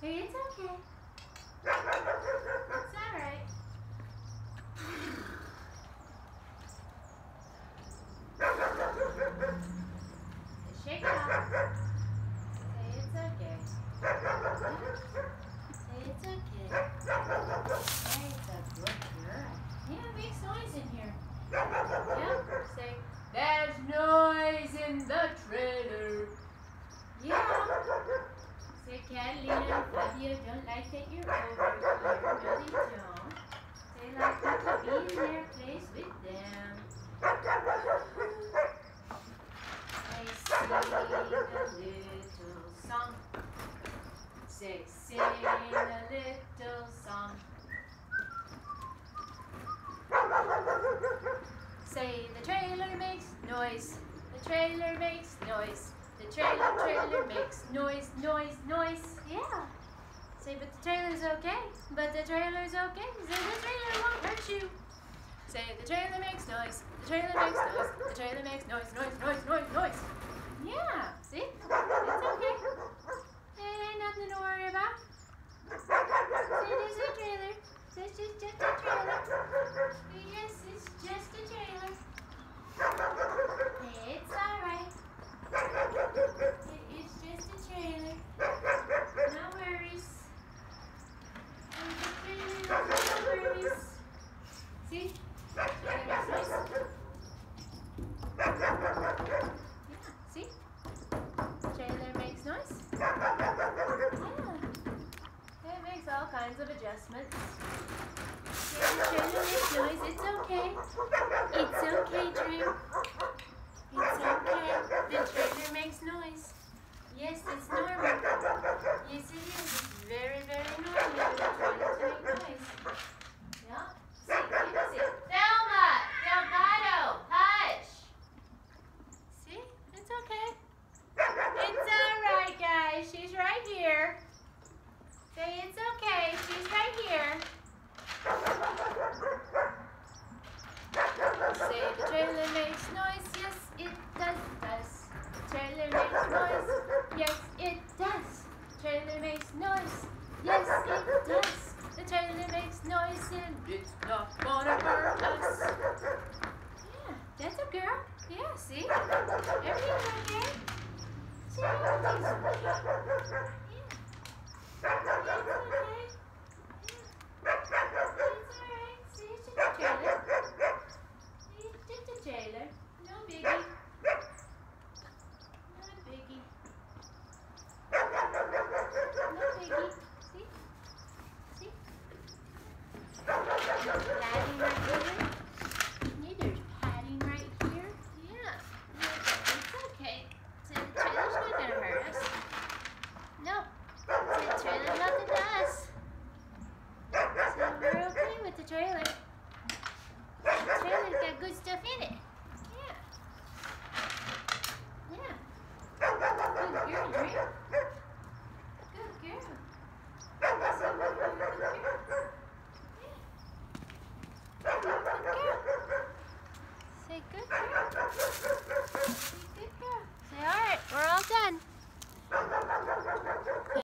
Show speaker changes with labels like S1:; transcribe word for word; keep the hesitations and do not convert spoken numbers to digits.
S1: Say it's okay. It's alright. Shake it off. Say it's okay. Say it's okay. Hey, it's a good girl. Yeah, it makes noise in here. Yeah. Say, there's noise in the trailer. Yeah. Say, Catalina, Fabio don't like that you're over here. No, they don't. They like you to be in their place with them. Say, sing a little song. Say, sing a little song. Say, the trailer makes noise. The trailer makes noise. The trailer, trailer makes noise, noise, noise. Yeah. Say, but the trailer's okay. But the trailer's okay. Say, the trailer won't hurt you. Say, the trailer makes noise. The trailer makes noise. The trailer makes noise, noise, noise, noise, noise. Yeah. See? It's okay. It ain't nothing to worry about. Say, there's a trailer. This is just a trailer. Yes, it's just a trailer. It's alright. It's just a trailer. No worries. No worries. See? Trailer makes noise. Yeah, see? Trailer makes noise. Yeah. It makes all kinds of adjustments. Yeah, the trailer makes noise. It's okay. It's okay, Drew. It's okay. The trailer makes noise. Yes, it's normal. Yes, it is. It's very, very normal for the trailer to make noise. Yeah. See, you can see. Thelma! Delgado! Hush! See? It's okay. It's alright, guys. She's right here. Say it's okay. She's right here. Say the trailer makes noise. Yes, it does. does. Trailer makes noise. Yes, it does. Trailer makes noise. Yes, it does. The trailer makes noise and it's not gonna hurt us. Yeah, that's a girl. Yeah, see? Everything's okay. See, everything's okay.